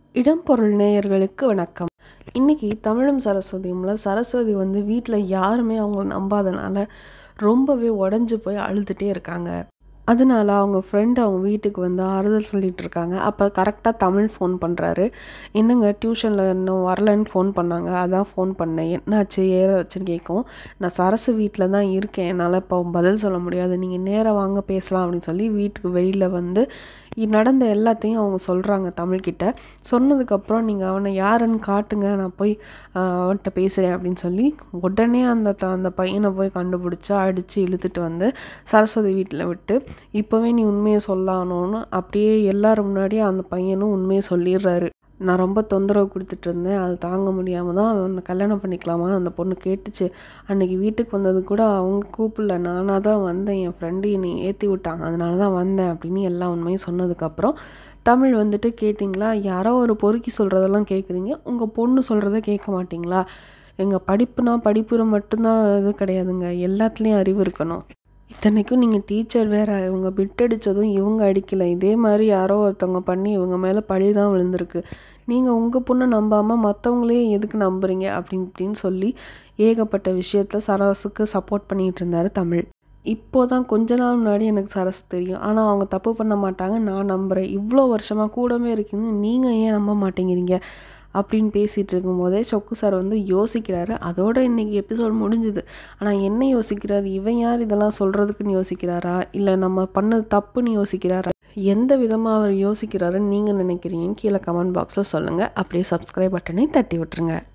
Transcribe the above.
இடம்பொருள் நேயர்களுக்கு வணக்கம். இன்றைக்கி தமிழும் சரஸ்வதியும்ல சரஸ்வதி வீட்டில் யாருமே அவங்கள நம்பாதனால ரொம்பவே உடஞ்சி போய் அழுதுகிட்டே இருக்காங்க. அதனால அவங்க ஃப்ரெண்டு அவங்க வீட்டுக்கு ஆறுதல் சொல்லிகிட்டு இருக்காங்க. அப்போ கரெக்டாக தமிழ் ஃபோன் பண்ணுறாரு. என்னங்க டியூஷனில் இன்னும் வரலன்னு ஃபோன் பண்ணாங்க, அதான் ஃபோன் பண்ணேன், என்னாச்சு ஏதாச்சுன்னு கேட்கும். நான் சரசு வீட்டில் தான் இருக்கேன், என்னால் இப்போ பதில் சொல்ல முடியாது, நீங்கள் நேராக வாங்க பேசலாம் அப்படின்னு சொல்லி வீட்டுக்கு வெளியில் நடந்த எல்லாத்தையும் அவங்க சொல்கிறாங்க தமிழ்கிட்ட. சொன்னதுக்கப்புறம் நீங்கள் அவனை யாருன்னு காட்டுங்க, நான் போய் அவன்கிட்ட பேசுகிறேன் அப்படின்னு சொல்லி உடனே அந்த பையனை போய் கண்டுபிடிச்சி அடித்து இழுத்துட்டு சரஸ்வதி வீட்டில் விட்டு இப்போவே நீ உண்மையை சொல்லணும்னு அப்படியே எல்லாரும் முன்னாடியே அந்த பையனும் உண்மையை சொல்லிடுறாரு. நான் ரொம்ப தொந்தரவு கொடுத்துட்டு இருந்தேன், அது தாங்க முடியாமல் தான் அவனை கல்யாணம் பண்ணிக்கலாமா அந்த பொண்ணு கேட்டுச்சு. அன்றைக்கி வீட்டுக்கு வந்தது கூட அவங்க கூப்பிடல, நானாக தான் வந்தேன், என் ஃப்ரெண்டு என்னை ஏற்றி விட்டாங்க, அதனால தான் வந்தேன் அப்படின்னு எல்லா உண்மையும் சொன்னதுக்கப்புறம் தமிழ் கேட்டிங்களா, யாரோ ஒரு பொறுக்கி சொல்கிறதெல்லாம் கேட்குறீங்க, உங்கள் பொண்ணு சொல்கிறத கேட்க மாட்டிங்களா? எங்கள் படிப்பு மட்டும்தான் இது கிடையாதுங்க, எல்லாத்துலேயும் அறிவு இருக்கணும். இத்தனைக்கும் நீங்கள் டீச்சர் வேறு, இவங்க பிட் அடித்ததும் இவங்க அடிக்கலை, இதே மாதிரி யாரோ ஒருத்தவங்க பண்ணி இவங்க மேலே பழி தான் விழுந்திருக்கு. நீங்கள் உங்கள் பொண்ணை நம்பாமல் மற்றவங்களே எதுக்கு நம்புறீங்க அப்படின்னு சொல்லி ஏகப்பட்ட விஷயத்தில் சரஸுக்கு சப்போர்ட் பண்ணிகிட்டு இருந்தார் தமிழ். இப்போ தான் கொஞ்ச நாள் முன்னாடி எனக்கு சரஸ் தெரியும், ஆனால் அவங்க தப்பு பண்ண மாட்டாங்க, நான் நம்புகிறேன், இவ்வளோ வருஷமாக கூடவே இருக்கீங்க, நீங்கள் ஏன் நம்ப மாட்டேங்கிறீங்க அப்படின்னு பேசிகிட்டு இருக்கும்போதே சொக்கு சார் யோசிக்கிறாரு. அதோட இன்றைக்கி எபிசோட் முடிஞ்சுது. ஆனால் என்ன யோசிக்கிறாரு, இவன் யார் இதெல்லாம் சொல்கிறதுக்குன்னு யோசிக்கிறாரா, இல்லை நம்ம பண்ணது தப்புன்னு யோசிக்கிறாரா, எந்த விதமாக அவர் யோசிக்கிறாருன்னு நீங்கள் நினைக்கிறீங்கன்னு கீழே கமெண்ட் பாக்ஸில் சொல்லுங்கள். அப்படியே சப்ஸ்கிரைப் பட்டனை தட்டி விட்டுருங்க.